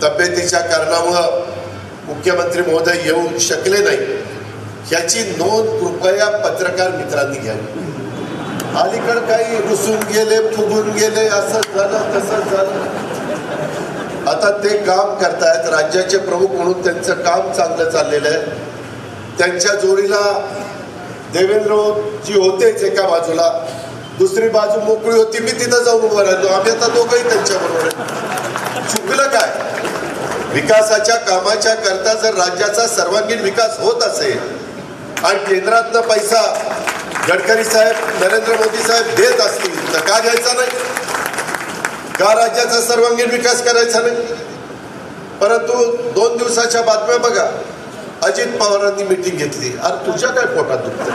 तब्येतीच्या कारणामुळे मुख्यमंत्री महोदय येऊ शकले नाही, याची नोंद कृपया पत्रकार मित्रांनी घ्यावी. अलीकडे काही रुसून गेले, फुगून गेले, असं झालं तसं झालं. आता ते काम करतायत, राज्याचे प्रमुख म्हणून त्यांचं काम चांगलं चाललेलं आहे. त्यांच्या जोडीला देवेंद्रजी होतेच एका बाजूला, दुसरी बाजू मोकळी होती, मी तिथं जाऊन उभं राहिलो. आम्ही आता दोघंही त्यांच्याबरोबर आहे. चुकलं काय? विकासाच्या कामाच्या करता जर राज्याचा सर्वांगीण विकास होत असेल आणि केंद्रातनं पैसा गडकरी साहेब, नरेंद्र मोदी साहेब देत असतील तर का घ्यायचा नाही? का राज्याचा सर्वांगीण विकास करायचा नाही? परंतु 2 दिवसाच्या बातम्या बघा, अजित पवारांनी मीटिंग घेतली. अरे तुझ्या काय पोटात दुखतं?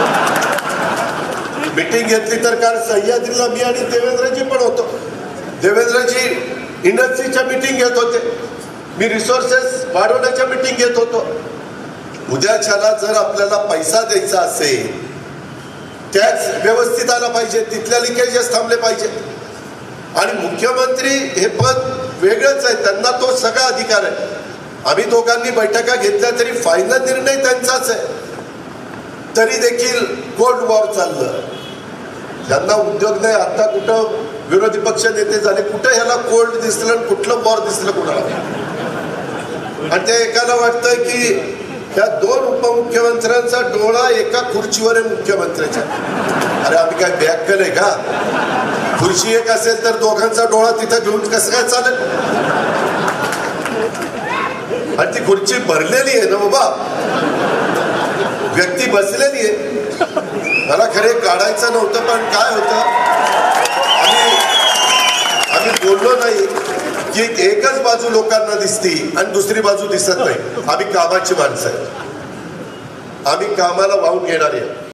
मीटिंग घेतली तर काल सह्याद्रीला मी आणि देवेंद्रजी पण होतो. देवेंद्रजी इंडस्ट्रीच्या मीटिंग घेत होते, मी रिसोर्सेस वाढवण्याच्या मीटिंग घेत होतो. उद्याच्याला जर आपल्याला पैसा द्यायचा असेल, टॅक्स व्यवस्थित आला पाहिजे, तिथल्या लिकेजेस थांबले पाहिजे. आणि मुख्यमंत्री हे पद वेगळंच आहे, त्यांना तो सगळा अधिकार आहे. आम्ही दोघांनी बैठका घेतल्या तरी फायनल निर्णय त्यांचाच आहे. तरी देखील कोल्ड वॉर चाललं. ज्यांना उद्योग नाही, आता कुठं विरोधी पक्ष नेते झाले, कुठं ह्याला कोल्ड दिसलं आणि कुठलं वॉर दिसलं कुणाला. आणि ते एकाला वाटतंय की ह्या 2 उपमुख्यमंत्र्यांचा डोळा एका खुर्चीवर आहे मुख्यमंत्र्याच्या. अरे आम्ही काय बॅग आहे का? खुर्ची एक असेल तर दोघांचा डोळा तिथं घेऊन कसं काय चालेल? आणि ती खुर्ची भरलेली आहे ना बाबा, व्यक्ती बसलेली आहे. मला खरे काढायचं नव्हतं, पण काय होतं, आम्ही बोललो नाही की एकच बाजू लोकांना दिसती आणि दुसरी बाजू दिसत नाही. आम्ही कामाची माणसं आहे, आम्ही कामाला वाहून घेणारी आहे.